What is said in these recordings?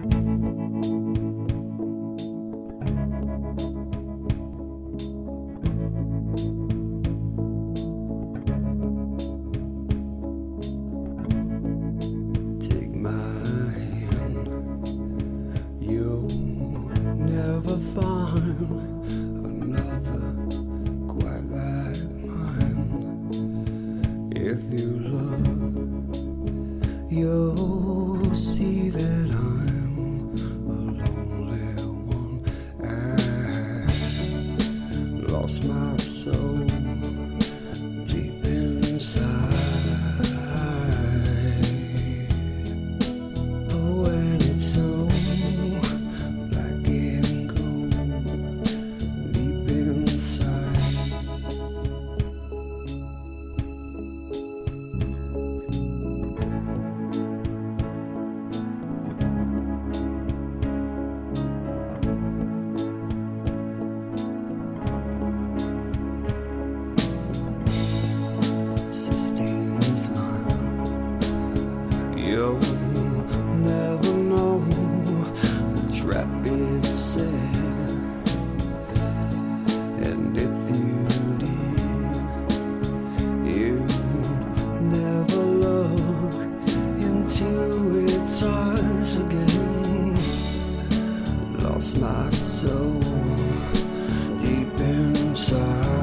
You'll see that I'm a lonely one. I lost my soul deep inside. Oh, and it's so black and cold deep inside. Sistinas, you'll never know the trap it's set, and if you did, you'd never look into its eyes again. Lost my soul deep inside.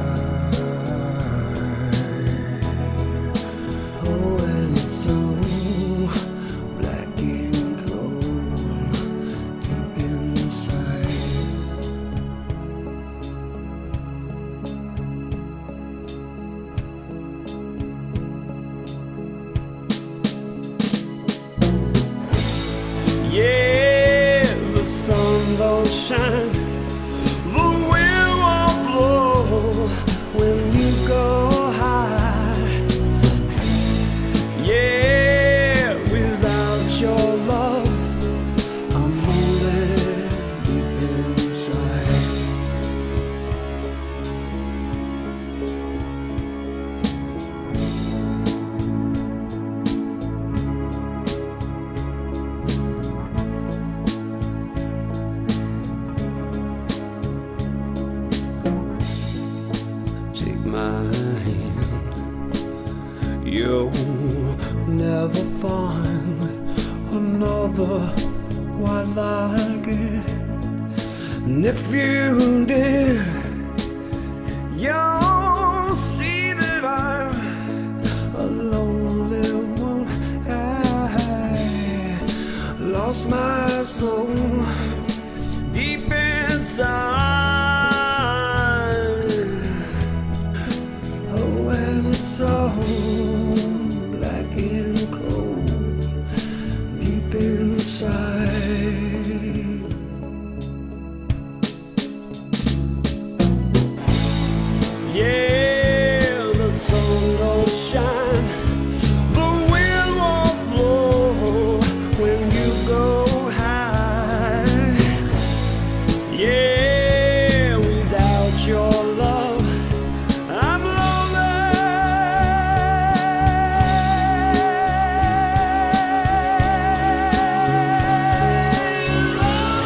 Yeah, the sun don't shine, the wind won't blow when you go high. Yeah, without your love, I'm only deep inside. Take my hand, you'll never find another quite like it. And if you did, you'll see that I'm a lonely one. I lost my soul deep inside. It's all black and cold deep inside. Yeah, the sun don't shine, the wind won't blow when you go high. Yeah, without your love, I'm lonely.